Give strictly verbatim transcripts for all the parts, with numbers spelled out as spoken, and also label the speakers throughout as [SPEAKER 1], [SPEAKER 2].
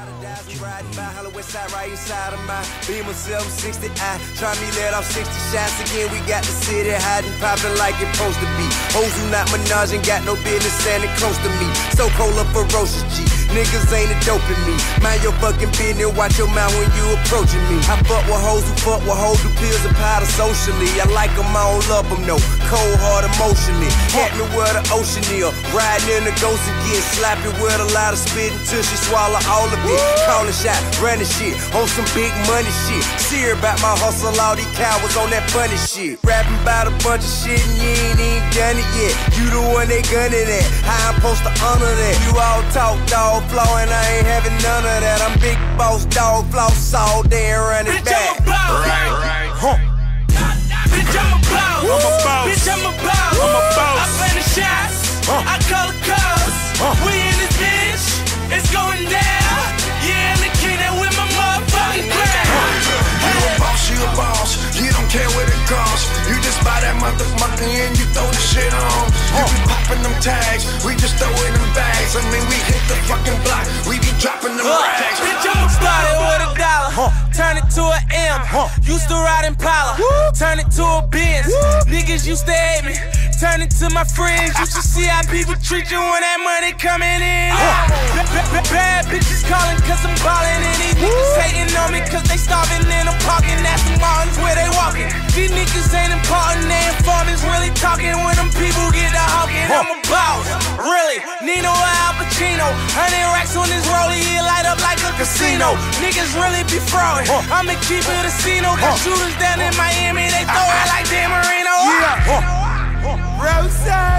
[SPEAKER 1] Riding by Hollywood side, right inside of my Beamer seven sixty I try me let off sixty shots again. We got the city hiding, popping like it's supposed to be. Hoes who not Minaj ain't got no business standing close to me. So cold up ferocious G, niggas ain't a dope in me. Mind your fucking business, watch your mouth when you approaching me. I fuck with hoes who fuck with hoes who pills and powder socially. I like them, I don't love them, no. Cold hard emotionally. Hat me where the ocean is. Riding in the ghost and getting slappy with a lot of spit until she swallow all of it. Calling shot, running shit on some big money shit. See her about my hustle, all these cowards on that funny shit. Rapping about a bunch of shit and you ain't even done it yet. You the one they gunning at, how I'm supposed to honor that? You all talk dog flow and I ain't having none of that. I'm big boss dog floss all day and run it
[SPEAKER 2] Bitch,
[SPEAKER 1] back.
[SPEAKER 2] I'm a boss.
[SPEAKER 1] Right, right. Huh.
[SPEAKER 2] Bitch, I'm a boss.
[SPEAKER 1] I'm a boss.
[SPEAKER 2] Bitch, I'm a boss.
[SPEAKER 1] I'm a boss.
[SPEAKER 2] I play the shots.
[SPEAKER 1] Huh.
[SPEAKER 2] I call the calls.
[SPEAKER 1] Huh.
[SPEAKER 2] We in this bitch. It's going down. Yeah, and the king that with my motherfucking crown.
[SPEAKER 3] You a boss, you a boss. You don't care what it costs. You just buy that motherfucker and you throw the shit on. You be popping them tags. We just throw it in bags. I mean, we hit the fucking block. We be dropping them rags.
[SPEAKER 2] Bitch, I'm a started with a dollar.
[SPEAKER 1] Huh.
[SPEAKER 2] Turn it to an M.
[SPEAKER 1] Huh.
[SPEAKER 2] Used to ride Impala. Turn it to a Benz. Niggas used to hate me. Turn it to my friends. You should see how people treat you when that money coming in. Bad, bad, bad bitches calling cause I'm ballin'. And these niggas hating on me cause they starving in a parking. That's the Martins where they walking. These niggas ain't important, they informants really talking. When them people get to hawking, I'm a boss. Really, Nino or Al Pacino. Hundred racks on this rollie, it light up like a casino. Niggas really be frauding. I'ma keep it a casino. Got shooters down in Miami, they throw it like Dan Marino.
[SPEAKER 1] Yeah. Rose.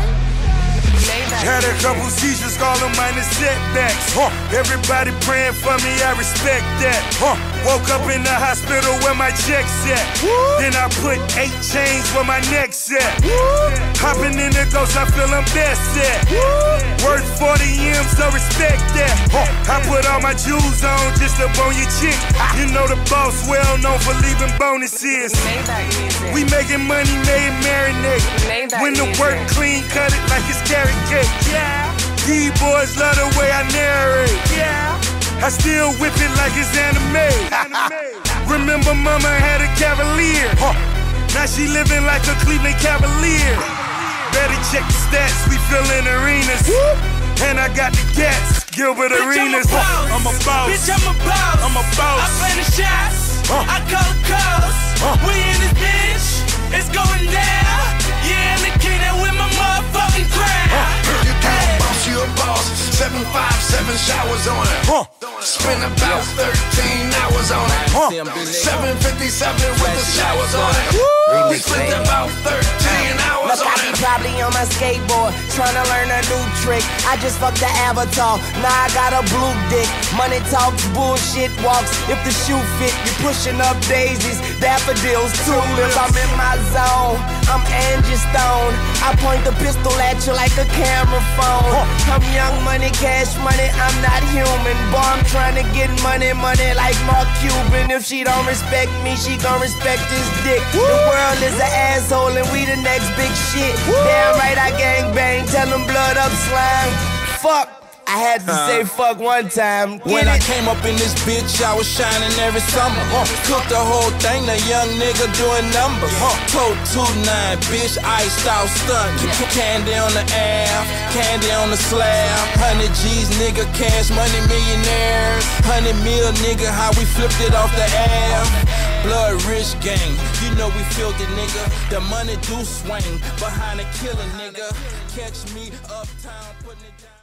[SPEAKER 4] Had a couple seizures, call them minor setbacks. Huh. Everybody praying for me, I respect that. Huh. Woke up in the hospital where my check's at. Woo. Then I put eight chains where my neck's at. Woo. Hopping in the ghost, I feel I'm best at. Woo. Worth forty M's, so respect that. Huh. I put all my jewels on just to bone your chick. You know the boss well known for leaving bonuses. We making money, made marinate. When the work clean, cut it like it's carrot cake. Yeah. These boys love the way I narrate. Yeah. I still whip it like it's anime. Remember mama had a Cavalier. Huh. Now she living like a Cleveland Cavalier. Better check the stats, we fillin' arenas. Woo. And I got the Gats, Gilbert
[SPEAKER 2] Bitch,
[SPEAKER 4] Arenas.
[SPEAKER 2] I'm a boss.
[SPEAKER 4] Bitch,
[SPEAKER 2] Bitch,
[SPEAKER 4] I'm a boss.
[SPEAKER 2] I'm a boss.
[SPEAKER 4] I'm a boss.
[SPEAKER 2] I play the shots.
[SPEAKER 4] Huh.
[SPEAKER 2] I call the calls.
[SPEAKER 4] Huh.
[SPEAKER 2] We in this bitch. It's going down. Yeah, and the king that with my motherfucking crown.
[SPEAKER 3] You a boss, you a boss. Seven five seven showers on it.
[SPEAKER 4] Huh.
[SPEAKER 3] Spend about thirteen hours on it.
[SPEAKER 4] Huh.
[SPEAKER 3] Seven fifty-seven with the showers on it. We spent about thirteen hours
[SPEAKER 5] Look,
[SPEAKER 3] on
[SPEAKER 5] I be
[SPEAKER 3] it.
[SPEAKER 5] probably on my skateboard, trying to learn a new trick. I just fucked the avatar, now I got a blue dick. Money talks, bullshit walks. If the shoe fit, you pushing up daisies, daffodils, tulips. I'm in my zone, I'm Angie Stone. I point the pistol at you like a camera phone. I'm young money, cash money, I'm not human. Boy, I'm trying to get money, money like Mark Cuban. If she don't respect me, she gon' respect his dick. The world is an asshole and we the next big shit. Damn right I gang bang, tell them blood up slime. Fuck, I had to say fuck one time. Get
[SPEAKER 2] When I
[SPEAKER 5] it?
[SPEAKER 2] came up in this bitch, I was shining every summer. Huh. Cooked the whole thing, the young nigga doing numbers. Huh. Coat two nine, bitch, iced out stun. Candy on the app, candy on the slab. Hundred G's, nigga, cash money millionaires. Hundred mil, nigga, how we flipped it off the app. Blood rich gang, you know we filthy, nigga. The money do swing behind a killer, nigga. Catch me uptown, putting it down.